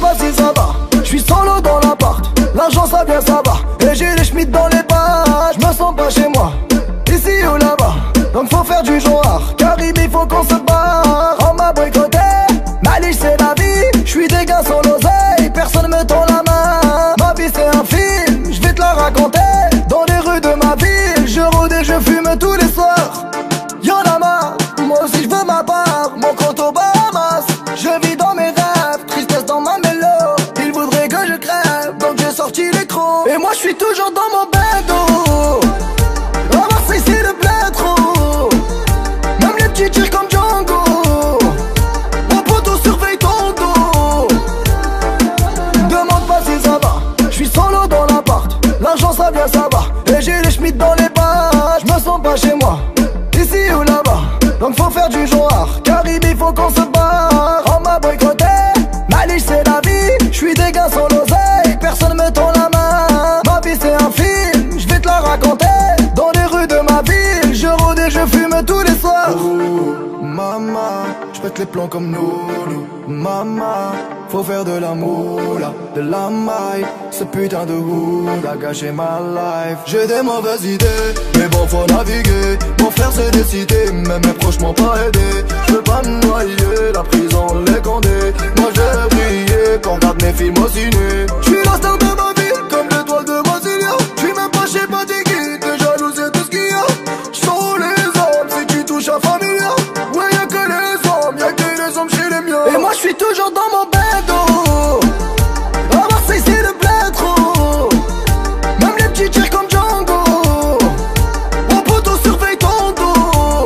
pas si ça va. J'suis solo dans l'appart, l'argent ça vient ça va. Et j'ai les schmitts dans les bas, j'me sens pas chez moi, ici ou là-bas. Donc faut faire du genre, Caribe il faut qu'on se barre. On m'a boycotté, Maliche c'est la vie. J'suis des gars sans l'oseille, personne me tend la main. Ma vie c'est un film, j'vais te la raconter. Dans les rues de ma ville, je rôde et je fume tous les soirs. Y'en a marre, moi aussi j'veux ma part. Mon compte au Bahamas, je vis dans mes rêves, tristesse dans ma mélo. Ils voudraient que je crève, donc j'ai sorti l'écran. Et moi j'suis toujours dans mon bendo. À Marseille c'est le plein trop. Même les petits tirent comme Django. Mon poteau surveille ton dos. Demande pas si ça va, j'suis solo dans l'appart, l'argent ça vient ça va. Et j'ai les schmitts dans les bas, j'me sens pas chez moi, ici ou là-bas. Donc faut faire du genre, Caribe il faut qu'on se barre. On m'a boycotté, Maliche c'est la vie. J'suis des gars sans l'oseille, personne me tend la main. Ma vie c'est un film, j'vais te la raconter. Dans les rues de ma ville, je rôde et je fume tous les soirs. Oh, maman, j'pète les plombs comme Noulou. Maman, faut faire de la moula, de la maille. Ce putain de hood a gâché ma life. J'ai des mauvaises idées, mais bon faut naviguer. Mon frère s'est décidé, mais mes proches m'ont pas aidé. J'veux pas me noyer, la prison, les condés. Moi j'ai brillé, qu'on regarde mes films au ciné. J'suis la star de ma ville, comme l'étoile de Brasilia. J'suis même pas chez Patigui, t'es jaloux c'est tout ce qu'il y a. J'sens les hommes, si tu touches à familia. Ouais y'a que les hommes, y'a que les hommes chez les miens. Et moi j'suis toujours dans mon bendo. À Marseille c'est le plein trop. Même les petits tirent comme Django. Mon poteau surveille ton dos.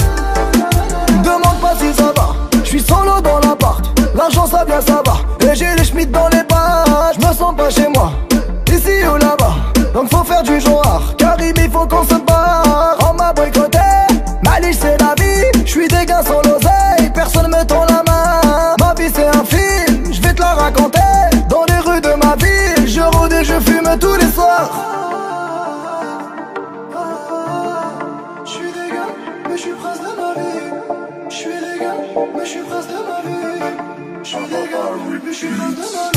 Demande pas si ça va, j'suis solo dans l'appart, l'argent ça vient ça va. Et j'ai les schmitts dans les bas, j'me sens pas chez moi, ici ou là-bas. Donc faut faire du genre, Caribe il faut qu'on se barre. On m'a boycotté, Maliche c'est la vie. J'suis des gars sans l'oseille, personne me tend la main. Ma vie c'est un film, j'vais te la raconter. Dans les rues de ma ville, je rôde et je fume tous les soirs. J'suis des gars, mais j'suis prince de ma vie. J'suis des gars, mais j'suis prince de ma vie. J'suis des gars, mais j'suis prince de ma vie.